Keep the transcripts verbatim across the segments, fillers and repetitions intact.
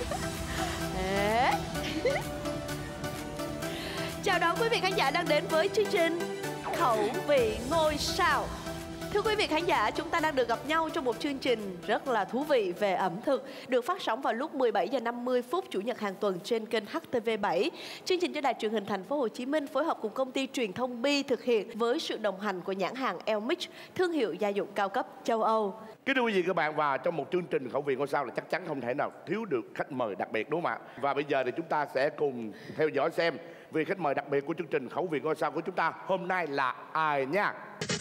Chào đón quý vị khán giả đang đến với chương trình Khẩu vị ngôi sao. Thưa quý vị khán giả, chúng ta đang được gặp nhau trong một chương trình rất là thú vị về ẩm thực, được phát sóng vào lúc mười bảy giờ năm mươi phút Chủ nhật hàng tuần trên kênh H T V bảy. Chương trình do Đài Truyền hình Thành phố Hồ Chí Minh phối hợp cùng công ty truyền thông Bi thực hiện với sự đồng hành của nhãn hàng Elmix, thương hiệu gia dụng cao cấp châu Âu. Kính thưa quý vị các bạn, và trong một chương trình Khẩu vị ngôi sao là chắc chắn không thể nào thiếu được khách mời đặc biệt, đúng không ạ? Và bây giờ thì chúng ta sẽ cùng theo dõi xem vị khách mời đặc biệt của chương trình Khẩu vị ngôi sao của chúng ta hôm nay là ai nha.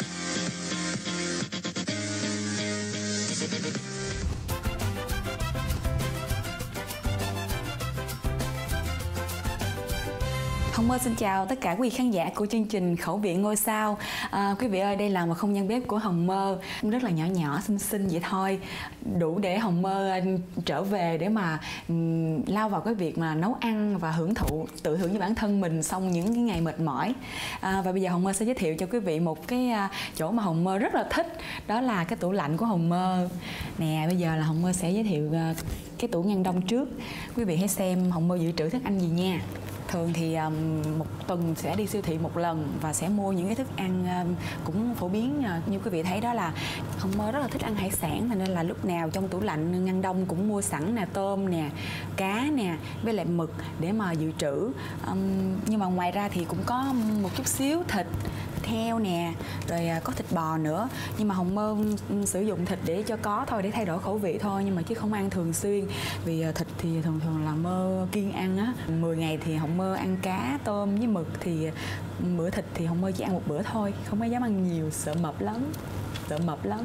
Hồng Mơ xin chào tất cả quý vị khán giả của chương trình Khẩu vị ngôi sao. À, quý vị ơi, đây là một không gian bếp của Hồng Mơ, rất là nhỏ nhỏ xinh xinh vậy thôi, đủ để Hồng Mơ trở về để mà um, lao vào cái việc mà nấu ăn và hưởng thụ, tự thưởng với bản thân mình sau những cái ngày mệt mỏi. À, và bây giờ Hồng Mơ sẽ giới thiệu cho quý vị một cái uh, chỗ mà Hồng Mơ rất là thích, đó là cái tủ lạnh của Hồng Mơ. Nè, bây giờ là Hồng Mơ sẽ giới thiệu uh, cái tủ ngăn đông trước. Quý vị hãy xem Hồng Mơ dự trữ thức ăn gì nha. Thường thì um, một tuần sẽ đi siêu thị một lần và sẽ mua những cái thức ăn um, cũng phổ biến, uh, như quý vị thấy đó là Hồng Mơ rất là thích ăn hải sản, nên là lúc nào trong tủ lạnh ngăn đông cũng mua sẵn nè, tôm nè, cá nè, với lại mực để mà dự trữ. Um, nhưng mà ngoài ra thì cũng có một chút xíu thịt, heo nè, rồi có thịt bò nữa. Nhưng mà Hồng Mơ sử dụng thịt để cho có thôi, để thay đổi khẩu vị thôi, nhưng mà chứ không ăn thường xuyên. Vì thịt thì thường thường là Mơ kiêng ăn á. mười ngày thì Hồng Mơ ăn cá, tôm với mực, thì bữa thịt thì Hồng Mơ chỉ ăn một bữa thôi, không có dám ăn nhiều, sợ mập lắm, sợ mập lắm.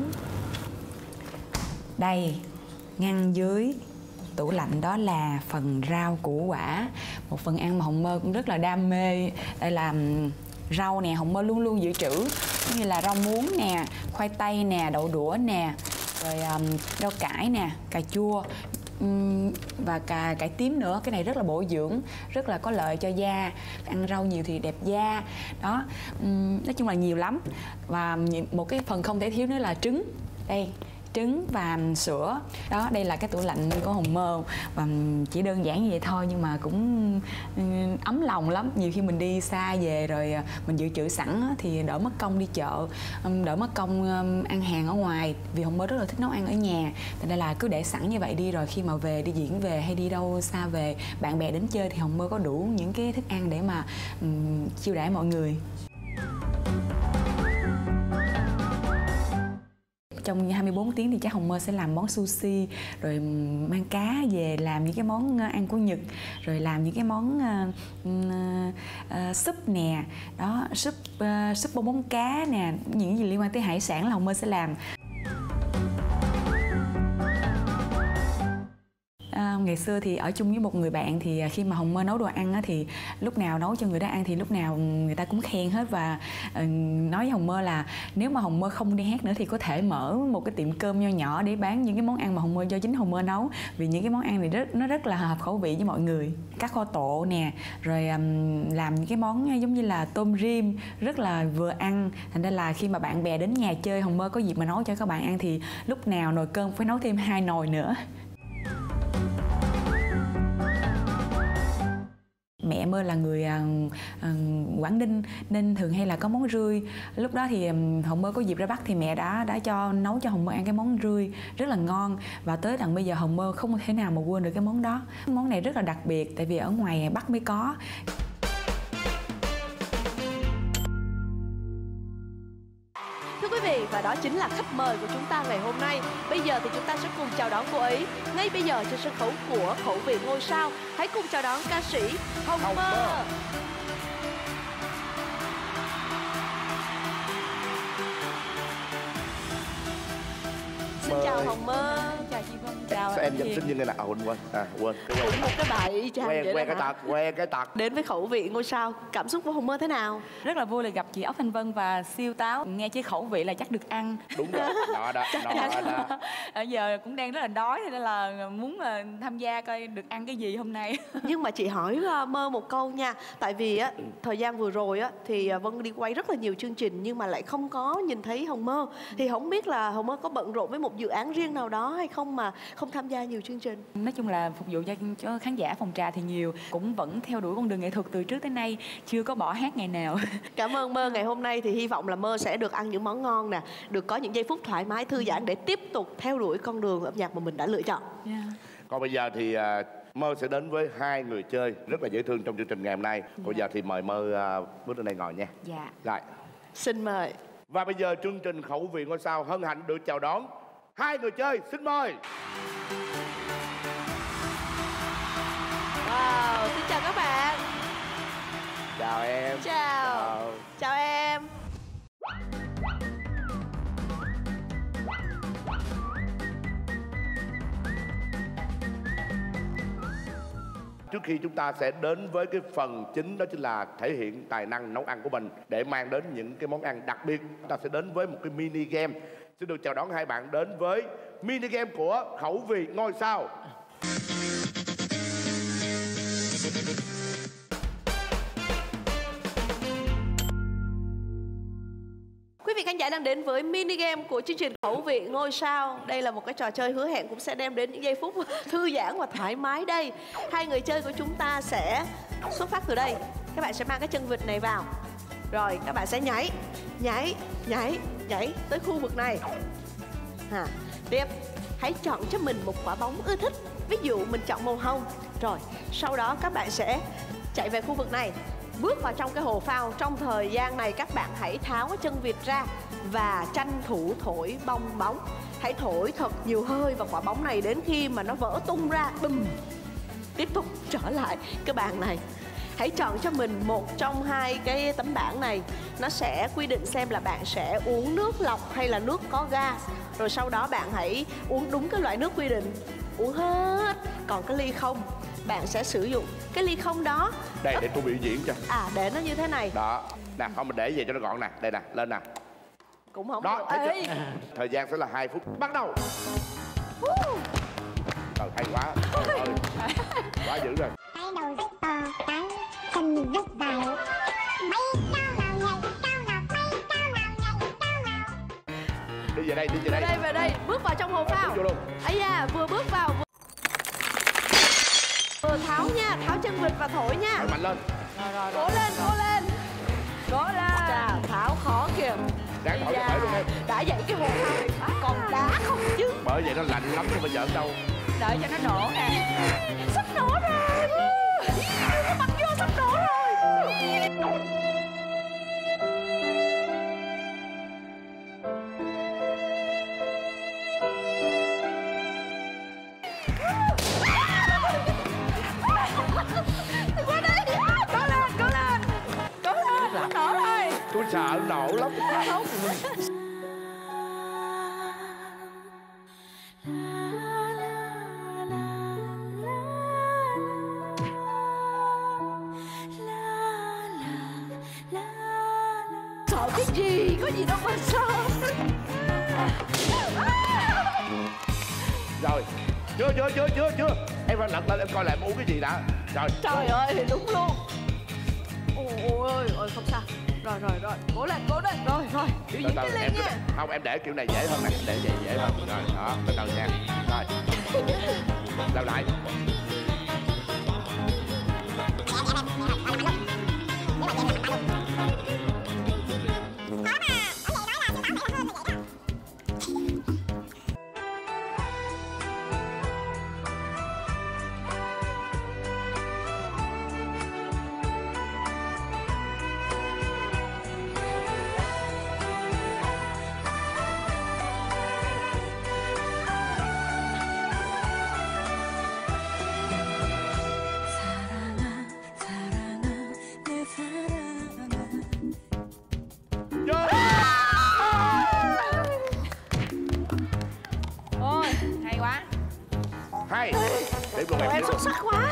Đây, ngăn dưới tủ lạnh đó là phần rau củ quả, một phần ăn mà Hồng Mơ cũng rất là đam mê. Đây là rau nè, Hồng Mơ luôn luôn dự trữ, như là rau muống nè, khoai tây nè, đậu đũa nè, rồi um, rau cải nè, cà chua um, và cà cải tím nữa. Cái này rất là bổ dưỡng, rất là có lợi cho da, ăn rau nhiều thì đẹp da đó. Um, nói chung là nhiều lắm. Và một cái phần không thể thiếu nữa là trứng. Đây, trứng và sữa đó. Đây là cái tủ lạnh của Hồng Mơ, và chỉ đơn giản như vậy thôi nhưng mà cũng ấm lòng lắm. Nhiều khi mình đi xa về rồi mình dự trữ sẵn thì đỡ mất công đi chợ, đỡ mất công ăn hàng ở ngoài, vì Hồng Mơ rất là thích nấu ăn ở nhà. Thành ra là cứ để sẵn như vậy đi, rồi khi mà về đi diễn về hay đi đâu xa về, bạn bè đến chơi thì Hồng Mơ có đủ những cái thức ăn để mà um, chiêu đãi mọi người. Trong hai mươi bốn tiếng thì chắc Hồng Mơ sẽ làm món sushi, rồi mang cá về làm những cái món ăn của Nhật, rồi làm những cái món uh, uh, súp nè, đó, súp uh, súp bông bóng cá nè, những gì liên quan tới hải sản là Hồng Mơ sẽ làm. À, ngày xưa thì ở chung với một người bạn, thì khi mà Hồng Mơ nấu đồ ăn á, thì lúc nào nấu cho người đó ăn thì lúc nào người ta cũng khen hết, và uh, nói với Hồng Mơ là nếu mà Hồng Mơ không đi hát nữa thì có thể mở một cái tiệm cơm nho nhỏ để bán những cái món ăn mà Hồng Mơ do chính Hồng Mơ nấu, vì những cái món ăn này rất nó rất là hợp khẩu vị với mọi người. Cá kho tộ nè, rồi um, làm những cái món giống như là tôm rim rất là vừa ăn. Thành ra là khi mà bạn bè đến nhà chơi, Hồng Mơ có dịp mà nấu cho các bạn ăn thì lúc nào nồi cơm phải nấu thêm hai nồi nữa. Mẹ Mơ là người uh, uh, Quảng Ninh nên thường hay là có món rươi. Lúc đó thì um, Hồng Mơ có dịp ra Bắc thì mẹ đã đã cho nấu cho Hồng Mơ ăn cái món rươi rất là ngon, và tới tận bây giờ Hồng Mơ không thể nào mà quên được cái món đó. Món này rất là đặc biệt tại vì ở ngoài Bắc mới có. Thưa quý vị, và đó chính là khách mời của chúng ta ngày hôm nay. Bây giờ thì chúng ta sẽ cùng chào đón cô ấy ngay bây giờ trên sân khấu của Khẩu vị ngôi sao. Hãy cùng chào đón ca sĩ Hồng, Hồng Mơ. Mơ. Xin Mời. chào Hồng Mơ. Chào chị Vân. Chào Sao em dám xin như ngày nào? À, quên quên à, quên cái cũng một cái bài y chang quen quen cái tật quen cái tật. Đến với Khẩu vị ngôi sao, cảm xúc của Hồng Mơ thế nào? Rất là vui là gặp chị Ốc Thanh Vân và siêu táo. Nghe chứ khẩu vị là chắc được ăn. Đúng rồi, đó đó, đó, đó. Ở giờ cũng đang rất là đói, nên là muốn là tham gia coi được ăn cái gì hôm nay. Nhưng mà chị hỏi Mơ một câu nha, tại vì á thời gian vừa rồi á thì Vân đi quay rất là nhiều chương trình nhưng mà lại không có nhìn thấy Hồng Mơ, thì không biết là Hồng Mơ có bận rộn với một dự án riêng nào đó hay không mà không không tham gia nhiều chương trình? Nói chung là phục vụ cho, cho khán giả phòng trà thì nhiều, cũng vẫn theo đuổi con đường nghệ thuật từ trước tới nay, chưa có bỏ hát ngày nào. Cảm ơn Mơ. Ngày hôm nay thì hy vọng là Mơ sẽ được ăn những món ngon nè, được có những giây phút thoải mái thư giãn để tiếp tục theo đuổi con đường âm nhạc mà mình đã lựa chọn. Yeah. Còn bây giờ thì uh, Mơ sẽ đến với hai người chơi rất là dễ thương trong chương trình ngày hôm nay. Còn bây giờ thì mời Mơ uh, bước lên đây ngồi nha. Dạ. Rồi. Xin mời. Và bây giờ chương trình Khẩu vị ngôi sao hân hạnh được chào đón hai người chơi. Xin mời. Wow, xin chào các bạn. Chào em. Chào. Chào, chào em. Trước khi chúng ta sẽ đến với cái phần chính, đó chính là thể hiện tài năng nấu ăn của mình để mang đến những cái món ăn đặc biệt, chúng ta sẽ đến với một cái mini game. Xin được chào đón hai bạn đến với mini game của Khẩu vị ngôi sao. Quý vị khán giả đang đến với mini game của chương trình Khẩu vị ngôi sao. Đây là một cái trò chơi hứa hẹn cũng sẽ đem đến những giây phút thư giãn và thoải mái đây. Hai người chơi của chúng ta sẽ xuất phát từ đây. Các bạn sẽ mang cái chân vịt này vào. Rồi các bạn sẽ nhảy, nhảy, nhảy, nhảy tới khu vực này. À, tiếp, hãy chọn cho mình một quả bóng ưa thích. Ví dụ mình chọn màu hồng. Rồi, sau đó các bạn sẽ chạy về khu vực này, bước vào trong cái hồ phao. Trong thời gian này các bạn hãy tháo cái chân vịt ra và tranh thủ thổi bong bóng. Hãy thổi thật nhiều hơi vào quả bóng này đến khi mà nó vỡ tung ra. Bùm. Tiếp tục trở lại cái bàn này. Hãy chọn cho mình một trong hai cái tấm bảng này. Nó sẽ quy định xem là bạn sẽ uống nước lọc hay là nước có gas. Rồi sau đó bạn hãy uống đúng cái loại nước quy định, uống hết. Còn cái ly không, bạn sẽ sử dụng cái ly không đó. Đây để tôi biểu diễn cho. À, để nó như thế này. Đó. Nè, không mình để về cho nó gọn nè. Đây nè, lên nè. Cũng không Đó, được. thấy Ê. chưa? Thời gian sẽ là hai phút. Bắt đầu. Trời, hay quá. Trời ơi. Quá dữ rồi. Cái đầu rất to, cái chân rất dài. Bay cao nào nhảy, cao nào bay, cao nào nhảy, cao nào. Đi về đây, đi về Về đây. đây, về đây, bước vào trong hồ phao. Vô luôn. Ây da, vừa bước vào vừa... vừa tháo nha, tháo chân vịt và thổi nha. Thổi mạnh lên. Cố lên, cố lên. Cố lên. Chà, tháo khó kìa. Ráng thổi cho khỏe luôn em. Đã dậy cái hồ phao, còn đá không chứ. Bởi vậy nó lạnh lắm chứ bây giờ đâu. Đợi cho nó nổ nè. Sắp nổ rồi. Cái mặt vô sắp nổ rồi. Qua đây. Cố lên, cố lên. Cố lên, nổ rồi. Tôi sợ nổ lắm. Không. Sợ cái gì, có gì đâu mà sợ. Rồi. Chưa, chưa, chưa, chưa, chưa. Em phải lật lên em coi lại em uống cái gì đã. Rồi. Trời ơi, đúng luôn. Ôi ôi ôi, không sao. Rồi rồi rồi, cố lên, cố lên. Rồi rồi, biểu diễn cái lên nha. Không, em để kiểu này dễ hơn nè. Để vậy dễ hơn. Rồi, đó, từ từ nha. Rồi. Làm lại. Ôi, hay quá. Hay. Để cùng em Em xuất sắc quá.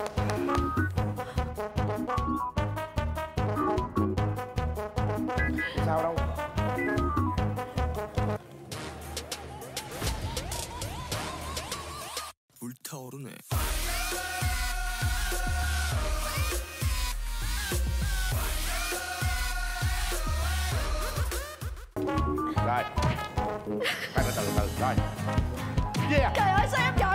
sao đâu. 불타오르네. Rồi. Khoan từ từ từ. Rồi. Yeah. Trời ơi, sao em chọn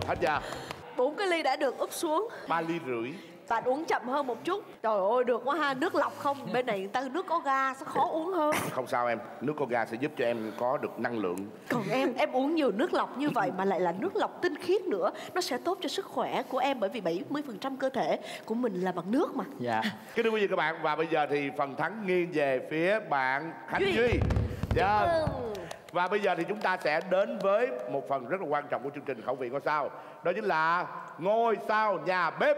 Hết giờ. Bốn cái ly đã được úp xuống. Ba ly rưỡi. Bạn uống chậm hơn một chút. Trời ơi được quá ha. Nước lọc không? Bên này người ta nước có ga sẽ khó uống hơn. Không sao em. Nước có ga sẽ giúp cho em có được năng lượng. Còn em, em uống nhiều nước lọc như vậy mà lại là nước lọc tinh khiết nữa, nó sẽ tốt cho sức khỏe của em, bởi vì bảy mươi phần trăm cơ thể của mình là bằng nước mà. Dạ. Kính thưa quý vị các bạn, và bây giờ thì phần thắng nghiêng về phía bạn Khánh Duy. Duy. Dạ. Ừ. Và bây giờ thì chúng ta sẽ đến với một phần rất là quan trọng của chương trình Khẩu vị ngôi sao. Đó chính là ngôi sao nhà bếp.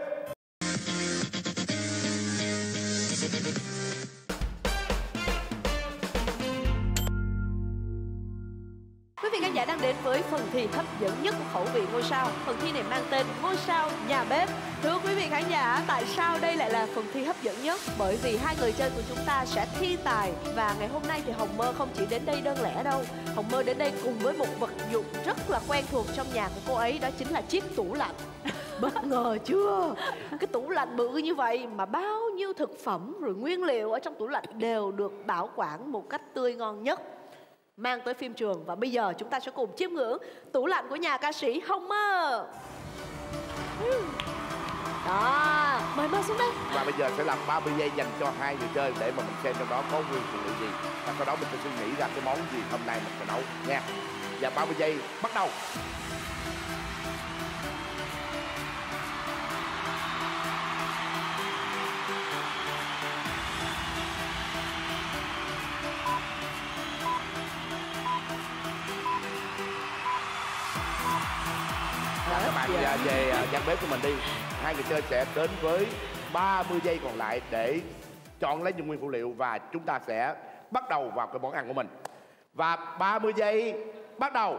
Quý vị khán giả đang đến với phần thi hấp dẫn nhất của Khẩu vị ngôi sao. Phần thi này mang tên Ngôi sao nhà bếp. Thưa quý vị khán giả, tại sao đây lại là phần thi hấp dẫn nhất? Bởi vì hai người chơi của chúng ta sẽ thi tài. Và ngày hôm nay thì Hồng Mơ không chỉ đến đây đơn lẻ đâu. Hồng Mơ đến đây cùng với một vật dụng rất là quen thuộc trong nhà của cô ấy. Đó chính là chiếc tủ lạnh. Bất ngờ chưa? Cái tủ lạnh bự như vậy mà bao nhiêu thực phẩm rồi nguyên liệu ở trong tủ lạnh đều được bảo quản một cách tươi ngon nhất, mang tới phim trường. Và bây giờ chúng ta sẽ cùng chiêm ngưỡng tủ lạnh của nhà ca sĩ Hồng Mơ. Đó, mời Mơ xuống đây. Và bây giờ sẽ là ba mươi giây dành cho hai người chơi để mà mình xem trong đó có nguyên phụ liệu gì. Và sau đó mình sẽ suy nghĩ ra cái món gì hôm nay mình sẽ nấu nha. Và ba mươi giây bắt đầu. Các bạn về, về gian bếp của mình đi. Hai người chơi sẽ đến với ba mươi giây còn lại để chọn lấy những nguyên phụ liệu và chúng ta sẽ bắt đầu vào cái món ăn của mình. Và ba mươi giây bắt đầu.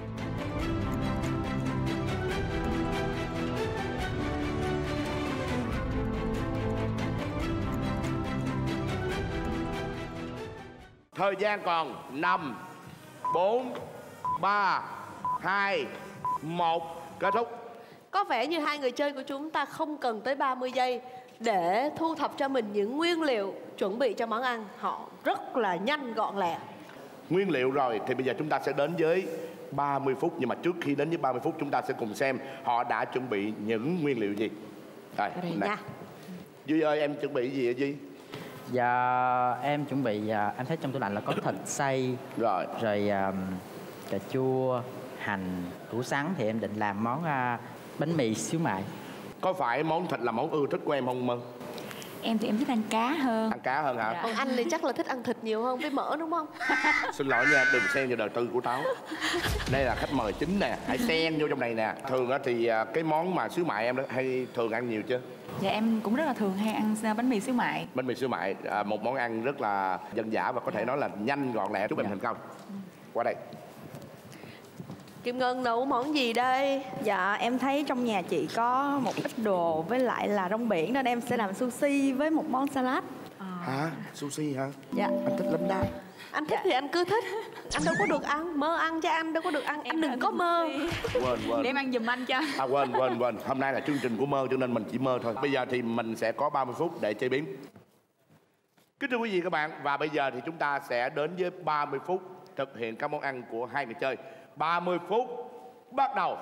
Thời gian còn năm, bốn, ba, hai, một. Kết thúc. Có vẻ như hai người chơi của chúng ta không cần tới ba mươi giây để thu thập cho mình những nguyên liệu chuẩn bị cho món ăn. Họ rất là nhanh gọn lẹ. Nguyên liệu rồi thì bây giờ chúng ta sẽ đến với ba mươi phút. Nhưng mà trước khi đến với ba mươi phút chúng ta sẽ cùng xem họ đã chuẩn bị những nguyên liệu gì. Rồi, Đây này. nha. Duy ơi, em chuẩn bị gì vậy Duy? Dạ em chuẩn bị, em thấy trong tủ lạnh là có thịt xay, Rồi. rồi um, cà chua, hành, củ sắn. Thì em định làm món uh, bánh mì xíu mại. Có phải món thịt là món ưa thích của em không Mơ? Em thì em thích ăn cá hơn. Ăn cá hơn hả? Dạ. Còn anh thì chắc là thích ăn thịt nhiều hơn với mỡ đúng không? Xin lỗi nha, đừng xen vào đời tư của táo. Đây là khách mời chính nè, hãy xen vô trong này nè. Thường á thì à, cái món mà xíu mại em đó hay thường ăn nhiều chưa? Dạ em cũng rất là thường hay ăn bánh mì xíu mại. Bánh mì xíu mại, à, một món ăn rất là dân dã và có thể nói là nhanh gọn lẹ. Chúc em thành công. Qua đây. Kim Ngân nấu món gì đây? Dạ em thấy trong nhà chị có một ít đồ với lại là rong biển, nên em sẽ làm sushi với một món salad. Hả? Sushi hả? Dạ. Anh thích lắm đó. Anh thích thì anh cứ thích. Anh đâu có được ăn. Mơ ăn cho anh đâu có được ăn. Anh đừng có mơ. Quên quên. Để em ăn giùm anh cho. À quên quên quên. Hôm nay là chương trình của Mơ cho nên mình chỉ mơ thôi. Bây giờ thì mình sẽ có ba mươi phút để chế biến. Kính thưa quý vị các bạn, và bây giờ thì chúng ta sẽ đến với ba mươi phút thực hiện các món ăn của hai người chơi. ba mươi phút bắt đầu.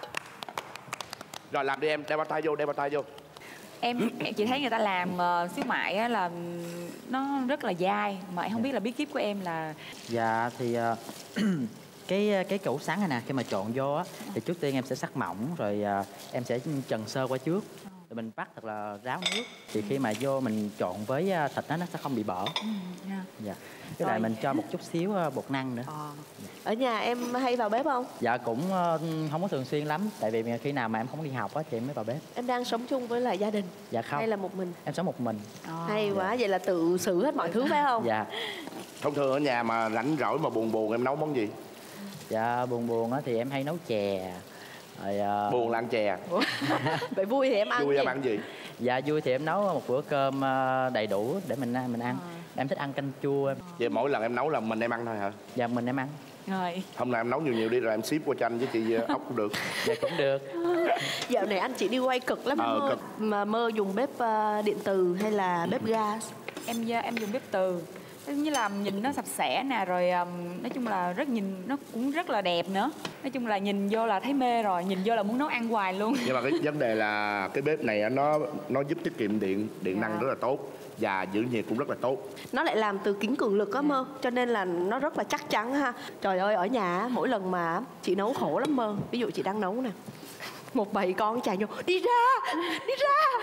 Rồi làm đi em, đeo bao tay vô, đeo bao tay vô. Em, em chỉ thấy người ta làm uh, xíu mại á, là nó rất là dai, mà em không biết là bí kíp của em là. Dạ thì uh, cái cái củ sắn này nè, khi mà trộn vô á thì trước tiên em sẽ sắc mỏng, rồi uh, em sẽ trần sơ qua trước, rồi mình bắt thật là ráo nước. Thì khi mà vô mình trộn với uh, thịt đó, nó sẽ không bị bở. Ừ, yeah. Dạ. Cái lại mình cho một chút xíu uh, bột năng nữa. Ờ. Ở nhà em hay vào bếp không? Dạ cũng uh, không có thường xuyên lắm, tại vì khi nào mà em không đi học á thì em mới vào bếp. Em đang sống chung với lại gia đình? Dạ không. Hay là một mình? Em sống một mình. Ờ. Hay quá, vậy là tự xử hết mọi thứ phải không? Dạ. Thông thường ở nhà mà rảnh rỗi mà buồn buồn em nấu món gì? Dạ buồn buồn á thì em hay nấu chè. Rồi, uh... Buồn là ăn chè. Vậy vui thì em ăn Vui gì? em ăn gì? Dạ vui thì em nấu một bữa cơm uh, đầy đủ để mình mình ăn. À. Em thích ăn canh chua em. Vậy mỗi lần em nấu là mình em ăn thôi hả? Dạ mình em ăn. Rồi. Hôm nay em nấu nhiều nhiều đi rồi em ship qua cho anh với chị ốc cũng được. Dạ cũng được. Dạo này anh chị đi quay cực lắm. Ờ, Mơ. cực. Mà Mơ dùng bếp uh, điện từ hay là bếp gas? Em em dùng bếp từ. như là nhìn nó sạch sẽ nè, rồi um, nói chung là rất nhìn nó cũng rất là đẹp nữa. Nói chung là nhìn vô là thấy mê rồi, nhìn vô là muốn nấu ăn hoài luôn. Nhưng mà cái vấn đề là cái bếp này á, nó nó giúp tiết kiệm điện điện năng rất là tốt và giữ nhiệt cũng rất là tốt. Nó lại làm từ kính cường lực á Mơ, cho nên là nó rất là chắc chắn ha. Trời ơi, ở nhà mỗi lần mà chị nấu khổ lắm Mơ. Ví dụ chị đang nấu nè, một bầy con chạy vô, đi ra, đi ra,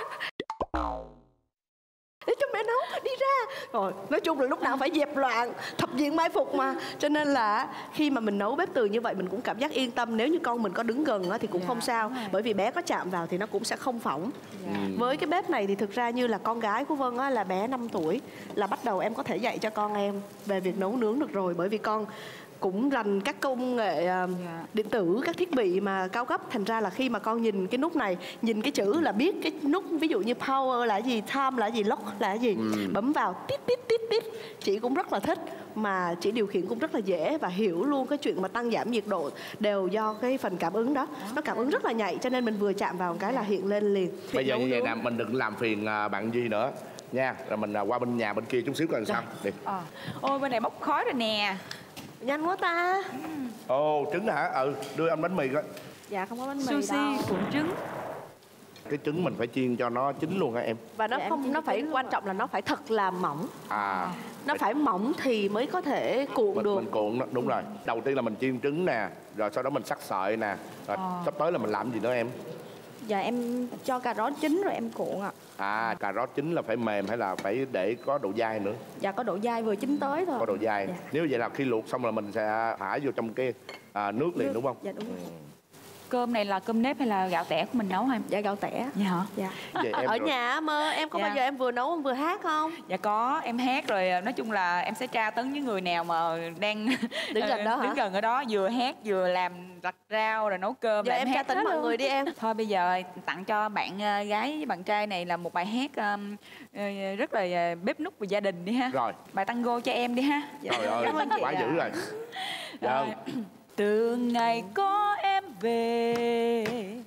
để cho mẹ nấu, đi ra. Rồi nói chung là lúc nào phải dẹp loạn, thập diện mai phục mà. Cho nên là khi mà mình nấu bếp từ như vậy mình cũng cảm giác yên tâm. Nếu như con mình có đứng gần thì cũng không sao, bởi vì bé có chạm vào thì nó cũng sẽ không phỏng. Với cái bếp này thì thực ra như là con gái của Vân á, là bé năm tuổi là bắt đầu em có thể dạy cho con em về việc nấu nướng được rồi. Bởi vì con cũng rành các công nghệ uh, điện tử, các thiết bị mà cao cấp. Thành ra là khi mà con nhìn cái nút này, nhìn cái chữ là biết cái nút, ví dụ như power là gì, time là gì, lock là gì, ừ. bấm vào tít tít tít tít. Chị cũng rất là thích, mà chị điều khiển cũng rất là dễ và hiểu luôn cái chuyện mà tăng giảm nhiệt độ đều do cái phần cảm ứng đó. Nó cảm ứng rất là nhạy, cho nên mình vừa chạm vào một cái là hiện lên liền. Bây giờ như vậy nè, mình đừng làm phiền bạn Duy nữa nha, rồi mình qua bên nhà bên kia chút xíu coi làm sao đi. À. Ôi bên này bốc khói rồi nè. Nhanh quá ta. Ồ, trứng hả? Ừ, đưa anh bánh mì coi. Dạ không có bánh mì sushi đâu. cuộn trứng. Cái trứng mình phải chiên cho nó chín luôn hả em? Và nó dạ, không, nó phải quan trọng là nó phải thật là mỏng. À, nó phải mỏng thì mới có thể cuộn mình, được. Mình cuộn, đúng rồi. Đầu tiên là mình chiên trứng nè, rồi sau đó mình sắc sợi nè. Rồi à. sắp tới là mình làm gì nữa em? Dạ em cho cà rốt chín rồi em cuộn ạ. À, cà rốt chín là phải mềm hay là phải để có độ dai nữa? Dạ có độ dai vừa chín tới thôi. Có độ dai. Dạ. Nếu vậy là khi luộc xong là mình sẽ thả vô trong cái à, nước liền, nước. Đúng không? Dạ đúng rồi. Cơm này là cơm nếp hay là gạo tẻ của mình nấu hả em? Dạ gạo tẻ. Dạ hả? Dạ. Ở rồi. Nhà Mơ, em có dạ. bao giờ em vừa nấu em vừa hát không? Dạ có, em hát rồi. Nói chung là em sẽ tra tấn với người nào mà đang đứng gần đó hả? Đứng gần ở đó, vừa hát vừa làm rặt rau rồi nấu cơm. Giờ là em, em tra tấn mọi người đi em. Thôi bây giờ tặng cho bạn gái với bạn trai này là một bài hát um, rất là bếp núc về gia đình đi ha. Rồi. Bài tango cho em đi ha. Dạ. Trời ơi, quá dữ rồi. Dạ. Từ ngày có em về,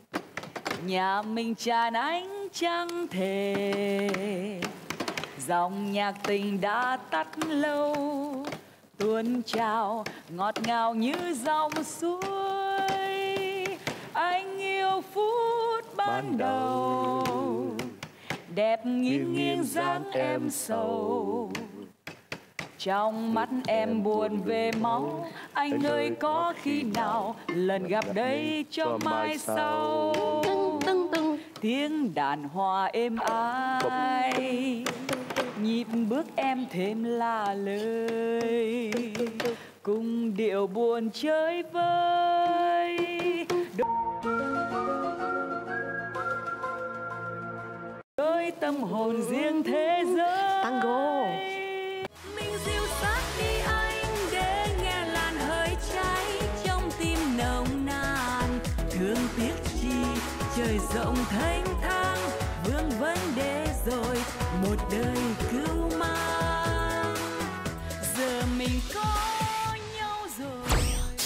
nhà mình tràn ánh trăng thề, dòng nhạc tình đã tắt lâu, tuôn trào ngọt ngào như dòng suối. Anh yêu phút ban đầu, đẹp nghiêng nghiêng dáng em sầu. Trong mắt em buồn về máu, anh ơi có khi nào lần gặp đây cho mai sau. Tưng tưng tiếng đàn hòa êm ái, nhịp bước em thêm lạ lời, cùng điệu buồn chơi vơi. Đôi tâm hồn riêng thế giới. Tango. Trời rộng thênh thang, vương vấn đề rồi một đời cứu mang. Giờ mình có nhau rồi.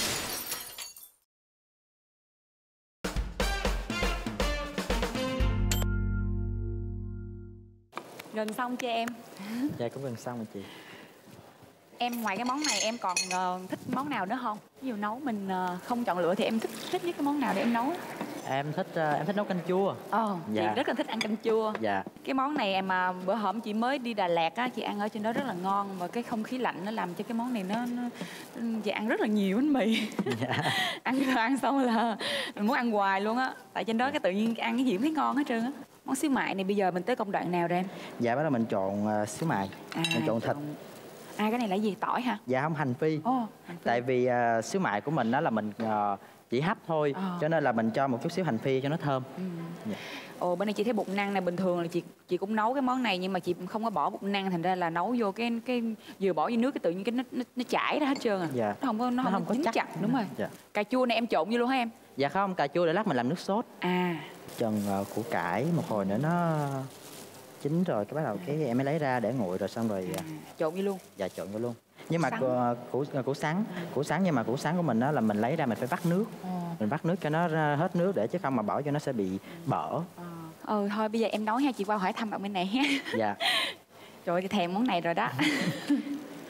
Gần xong chưa em? Dạ cũng gần xong rồi chị. Em ngoài cái món này em còn uh, thích món nào nữa không? Ví dụ nấu mình uh, không chọn lựa thì em thích thích nhất cái món nào để em nấu? Em thích uh, em thích nấu canh chua. Ờ, dạ. Chị rất là thích ăn canh chua. Dạ. Cái món này mà bữa hổm chị mới đi Đà Lạt á, chị ăn ở trên đó rất là ngon, và cái không khí lạnh nó làm cho cái món này nó, nó chị ăn rất là nhiều bánh mì. Dạ. ăn ăn xong là mình muốn ăn hoài luôn á, tại trên đó cái tự nhiên ăn cái gì cũng thấy ngon hết trơn á. Món xíu mại này bây giờ mình tới công đoạn nào rồi em? Dạ bắt đầu mình trộn uh, xíu mại, à, mình trộn thịt. À cái này là gì? Tỏi hả? Dạ không, hành phi. Ồ, hành phi. Tại vì uh, xíu mại của mình đó là mình uh, chỉ hấp thôi, à. cho nên là mình cho một chút xíu hành phi cho nó thơm. Ừ. Dạ. Ồ bên này chị thấy bột năng này bình thường là chị chị cũng nấu cái món này, nhưng mà chị không có bỏ bột năng, thành ra là nấu vô cái cái vừa bỏ vô nước cái tự nhiên cái nó nó, nó chảy ra hết trơn à. Dạ. Nó không có nó, nó không có chín chặt. Đúng rồi. Dạ. Cà chua này em trộn vô luôn hả em? Dạ không, cà chua để lát mình làm nước sốt. À. Trần uh, củ cải một hồi nữa nó chín rồi cái bắt đầu cái em mới lấy ra để nguội rồi xong rồi. À, trộn vô luôn. Dạ trộn vô luôn. Nhưng mà củ củ, củ sắn, củ sắn nhưng mà củ sắn của mình đó là mình lấy ra mình phải vắt nước. À. Mình vắt nước cho nó hết nước để chứ không mà bỏ cho nó sẽ bị bở. À. Ừ thôi bây giờ em nấu ha, chị qua hỏi thăm bạn bên này ha. Dạ. Trời ơi thèm món này rồi đó.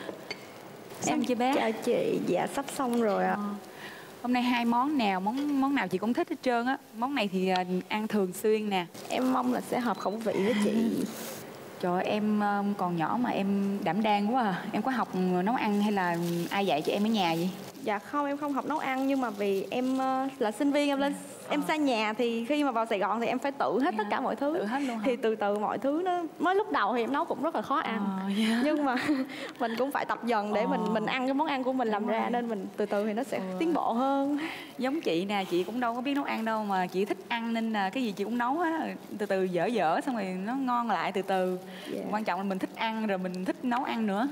Em chị bé. Chào chị, dạ sắp xong rồi ạ. À. Hôm nay hai món nào, món món nào chị cũng thích hết trơn á. Món này thì ăn thường xuyên nè. Em mong là sẽ hợp khẩu vị với chị. Trời ơi, em còn nhỏ mà em đảm đang quá à. Em có học nấu ăn hay là ai dạy cho em ở nhà vậy? Dạ không, em không học nấu ăn, nhưng mà vì em là sinh viên, em lên em xa nhà thì khi mà vào Sài Gòn thì em phải tự hết tất cả mọi thứ. Tự hết luôn hả? Thì từ từ mọi thứ nó mới lúc đầu thì em nấu cũng rất là khó ăn. Oh, yeah. Nhưng mà mình cũng phải tập dần để oh. mình mình ăn cái món ăn của mình làm ra, nên mình từ từ thì nó sẽ oh. tiến bộ hơn. Giống chị nè, chị cũng đâu có biết nấu ăn đâu mà chị thích ăn nên là cái gì chị cũng nấu á, từ từ dở dở xong rồi nó ngon lại từ từ. Yeah. Quan trọng là mình thích ăn rồi mình thích nấu ăn nữa.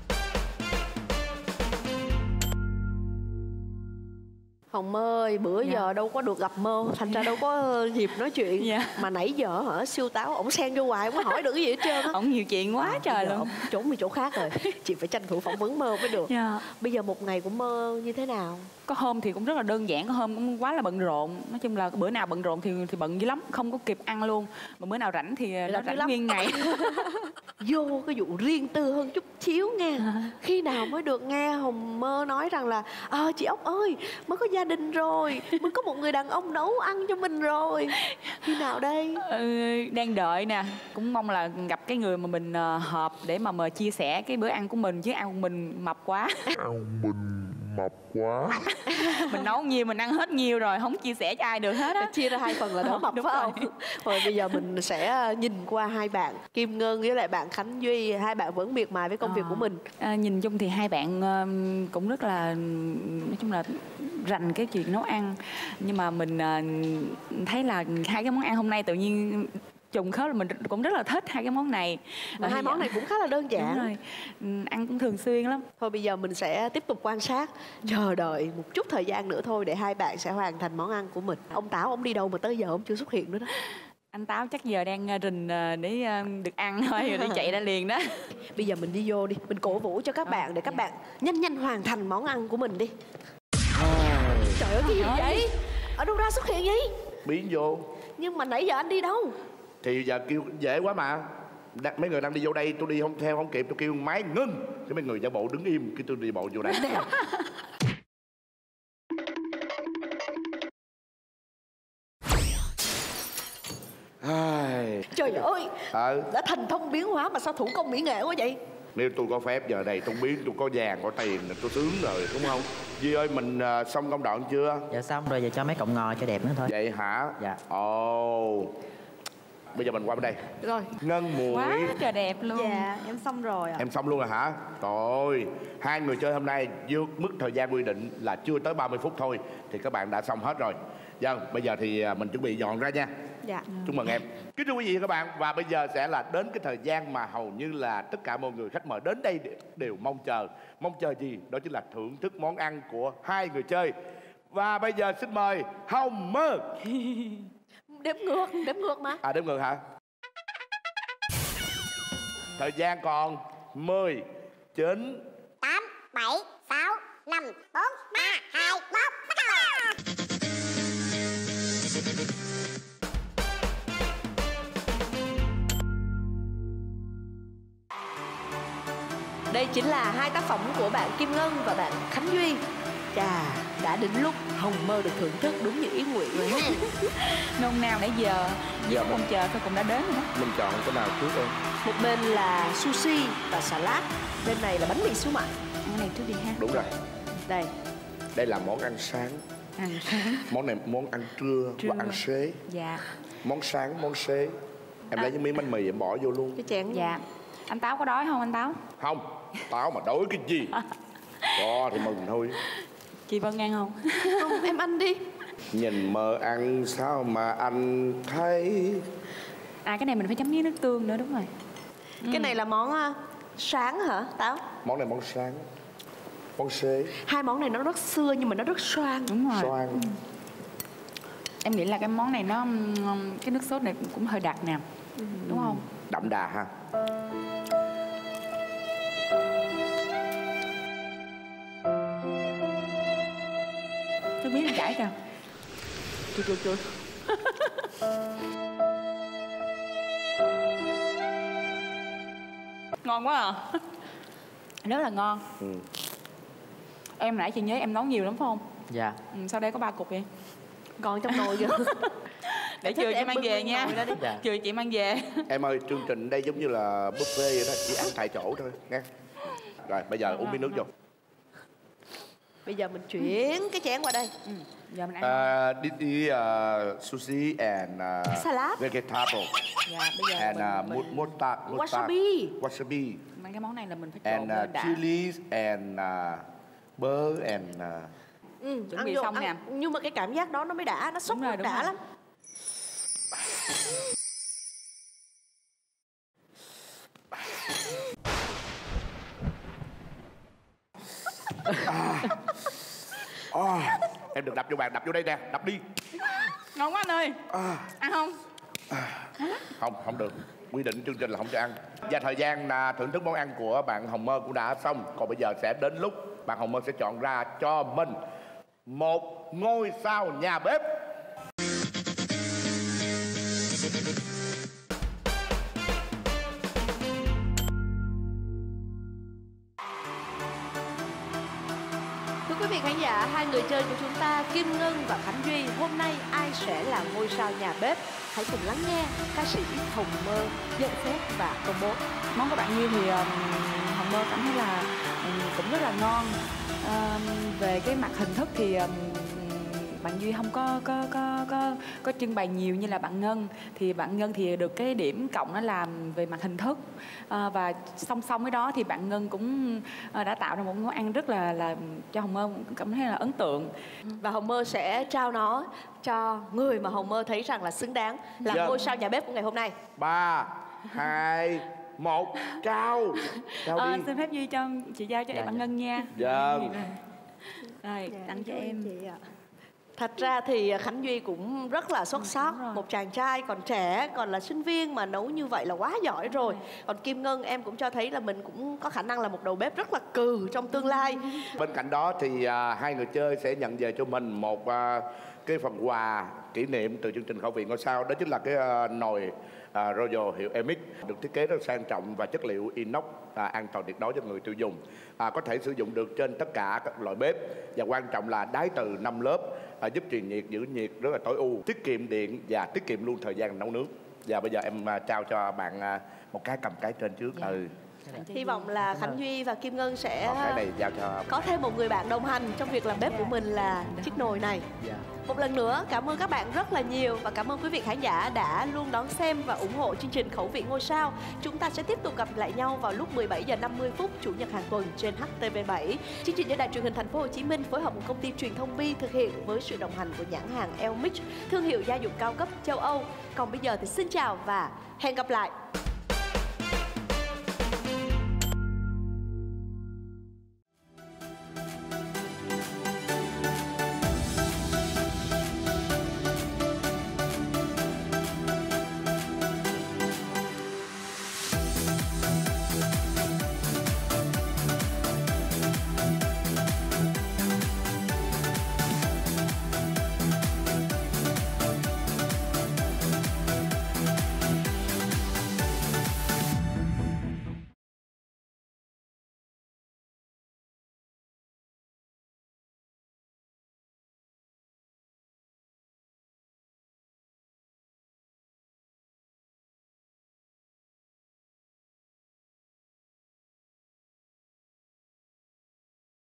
Hồng Mơ ơi, bữa dạ. giờ đâu có được gặp Mơ, thành ra đâu có dịp nói chuyện. Dạ. Mà nãy giờ hả siêu táo, ổng xen vô hoài, không có hỏi được cái gì hết trơn á. Ổng nhiều chuyện quá à, trời luôn. Ổng trốn đi chỗ khác rồi, chị phải tranh thủ phỏng vấn Mơ mới được. Dạ. Bây giờ một ngày của Mơ như thế nào? Có hôm thì cũng rất là đơn giản, có hôm cũng quá là bận rộn. Nói chung là bữa nào bận rộn thì thì bận dữ lắm, không có kịp ăn luôn. Mà bữa nào rảnh thì nó rảnh nguyên ngày. Vô cái vụ riêng tư hơn chút xíu nghe. À. Khi nào mới được nghe Hồng Mơ nói rằng là ờ à, chị Ốc ơi, mới có gia đình rồi, mới có một người đàn ông nấu ăn cho mình rồi. Khi nào đây? Ừ, đang đợi nè. Cũng mong là gặp cái người mà mình uh, hợp để mà mà chia sẻ cái bữa ăn của mình, chứ ăn của mình mập quá. Ăn mình mập quá. Mình nấu nhiều mình ăn hết nhiều rồi, không chia sẻ cho ai được hết á. Chia ra hai phần là đỡ mập phải không? Rồi bây giờ mình sẽ nhìn qua hai bạn Kim Ngân với lại bạn Khánh Duy. Hai bạn vẫn miệt mài với công à. việc của mình. À, nhìn chung thì hai bạn uh, cũng rất là, nói chung là rành cái chuyện nấu ăn. Nhưng mà mình uh, thấy là hai cái món ăn hôm nay tự nhiên trùng khớp là mình cũng rất là thích hai cái món này. Mà hai món này cũng khá là đơn giản. Đúng rồi. Ăn cũng thường xuyên lắm. Thôi bây giờ mình sẽ tiếp tục quan sát, chờ đợi một chút thời gian nữa thôi để hai bạn sẽ hoàn thành món ăn của mình. Ông Táo ông đi đâu mà tới giờ ông chưa xuất hiện nữa đó? Anh Táo chắc giờ đang rình để được ăn thôi, rồi để chạy ra liền đó. Bây giờ mình đi vô đi, mình cổ vũ cho các bạn để các bạn nhanh nhanh hoàn thành món ăn của mình đi. Trời ơi, cái gì vậy? Ở đâu ra xuất hiện vậy? Biến vô. Nhưng mà nãy giờ anh đi đâu? Thì giờ kêu dễ quá mà. Đ mấy người đang đi vô đây, tôi đi không theo không kịp, tôi kêu máy ngưng. Cái mấy người giả bộ đứng im, cái tôi đi bộ vô đây. Trời ơi, à. đã thành thông biến hóa mà sao thủ công mỹ nghệ quá vậy? Nếu tôi có phép giờ này tôi biến, tôi có vàng, có tiền là tôi sướng rồi, đúng không? Duy ơi, mình uh, xong công đoạn chưa? Dạ xong rồi, giờ cho mấy cọng ngò cho đẹp nữa thôi. Vậy hả? Dạ. Ồ. Bây giờ mình qua bên đây. Rồi. Ngân muội. Quá trời đẹp luôn. Dạ, em xong rồi ạ. Em xong luôn rồi hả? Rồi. Hai người chơi hôm nay vượt mức thời gian quy định là chưa tới ba mươi phút thôi thì các bạn đã xong hết rồi. Vâng, bây giờ thì mình chuẩn bị dọn ra nha. Dạ. Chúc mừng em. Kính thưa quý vị và các bạn, và bây giờ sẽ là đến cái thời gian mà hầu như là tất cả mọi người khách mời đến đây đều mong chờ. Mong chờ gì? Đó chính là thưởng thức món ăn của hai người chơi. Và bây giờ xin mời Hồng Mơ. Đếm ngược, đếm ngược mà. À, đếm ngược hả? Thời gian còn mười, chín, tám, bảy, sáu, năm, bốn, ba, hai, một, bắt đầu. Đây chính là hai tác phẩm của bạn Kim Ngân và bạn Khánh Duy. Chà, đã đến lúc Hồng Mơ được thưởng thức đúng như ý nguyện rồi ha. Nôn nao nãy giờ, giờ không chờ thôi cũng đã đến rồi đó. Mình chọn cái nào trước ơi? Một bên là sushi và salad, bên này là bánh mì xíu mại. Món này trước đi ha. Đúng rồi. Đây. Đây là món ăn sáng. Ăn sáng. Món này món ăn trưa, trưa. Và ăn xế. Dạ. Món sáng, món xế. Em à. lấy những miếng bánh mì em bỏ vô luôn. Cái chén. Dạ. Anh Táo có đói không anh Táo? Không, Táo mà đói cái gì. Có thì mừng thôi. Chị Vân ăn không? Không, em ăn đi. Nhìn Mơ ăn sao mà anh thấy. À, cái này mình phải chấm với nước tương nữa, đúng rồi. Cái ừ. này là món uh, sáng hả Táo? Món này món sáng. Món xế. Hai món này nó rất xưa nhưng mà nó rất xoan. Đúng rồi. Xoan. Ừ. Em nghĩ là cái món này nó, cái nước sốt này cũng hơi đặc nè. Ừ. Đúng không? Đậm đà ha. Tôi biết chảy kìa. Trời trời trời. Ngon quá à. Rất là ngon. Ừ. Em nãy chị nhớ em nấu nhiều lắm phải không? Dạ. Ừ, sau đây có ba cục vậy. Còn trong nồi kìa. Để chừa chị mang về nha. Dạ. Chừa chị mang về. Em ơi, chương trình đây giống như là buffet vậy đó, chỉ ăn tại chỗ thôi nghe. Rồi bây giờ uống miếng nước vô. Bây giờ mình chuyển cái chén qua đây. Ừ. Giờ mình ăn. Uh, đi đi uh, sushi and uh, Salad. vegetable Dạ, bây giờ and mình, uh, mình, mut- mustard, mustard, Wasabi. wasabi mấy cái món này là mình phải trộn and lên uh, đã. chilies and uh, bơ and uh, Ừ, Chuẩn ăn bị vô, xong ăn- nè. Nhưng mà cái cảm giác đó nó mới đã, nó sốc Đúng rồi, đúng đã rồi. lắm. oh, em đừng đập vô bàn, đập vô đây nè, đập đi. Ngon quá anh ơi. Ăn không? Không, không được. Quy định chương trình là không cho ăn. Và thời gian là thưởng thức món ăn của bạn Hồng Mơ cũng đã xong. Còn bây giờ sẽ đến lúc bạn Hồng Mơ sẽ chọn ra cho mình một ngôi sao nhà bếp. Thưa quý vị khán giả, hai người chơi của chúng ta Kim Ngân và Khánh Duy, hôm nay ai sẽ là ngôi sao nhà bếp? Hãy cùng lắng nghe ca sĩ Hồng Mơ nhận xét và công bố. Món của bạn Duy thì um, Hồng Mơ cảm thấy là um, cũng rất là ngon. Um, về cái mặt hình thức thì um, bạn Duy không có có có có có trưng bày nhiều như là bạn Ngân. Thì bạn Ngân thì được cái điểm cộng nó làm về mặt hình thức. À, và song song với đó thì bạn Ngân cũng à, đã tạo ra một món ăn rất là là cho Hồng Mơ cảm thấy là ấn tượng. Và Hồng Mơ sẽ trao nó cho người mà Hồng Mơ thấy rằng là xứng đáng là Dạ. ngôi sao nhà bếp của ngày hôm nay. Ba, hai, một, trao. Trao À, đi. xin phép Duy cho chị giao cho Dạ, bạn dạ. Ngân nha. Vâng. Rồi, tặng cho em. Thật ra thì Khánh Duy cũng rất là xuất sắc. rồi. Một chàng trai còn trẻ, còn là sinh viên mà nấu như vậy là quá giỏi rồi. Còn Kim Ngân em cũng cho thấy là mình cũng có khả năng là một đầu bếp rất là cừ trong tương lai. Bên cạnh đó thì à, hai người chơi sẽ nhận về cho mình một à, cái phần quà kỷ niệm từ chương trình Khẩu vị Ngôi Sao. Đó chính là cái à, nồi à, Royal hiệu Emix, được thiết kế rất sang trọng và chất liệu inox, à, an toàn tuyệt đối cho người tiêu dùng. À, có thể sử dụng được trên tất cả các loại bếp, và quan trọng là đáy từ năm lớp, à, giúp truyền nhiệt, giữ nhiệt rất là tối ưu, tiết kiệm điện và tiết kiệm luôn thời gian nấu nướng. Và bây giờ em à, trao cho bạn à, một cái, cầm cái trên trước. Ừ. Hy vọng là Khánh Duy và Kim Ngân sẽ Còn cái này giao cho có thêm một người bạn đồng hành trong việc làm bếp của mình là chiếc nồi này. Dạ. Một lần nữa cảm ơn các bạn rất là nhiều và cảm ơn quý vị khán giả đã luôn đón xem và ủng hộ chương trình Khẩu vị Ngôi Sao. Chúng ta sẽ tiếp tục gặp lại nhau vào lúc mười bảy giờ năm mươi phút chủ nhật hàng tuần trên H T V bảy. Chương trình do Đài Truyền hình Thành phố Hồ Chí Minh phối hợp một công ty truyền thông Bi thực hiện với sự đồng hành của nhãn hàng Elmix, thương hiệu gia dụng cao cấp châu Âu. Còn bây giờ thì xin chào và hẹn gặp lại.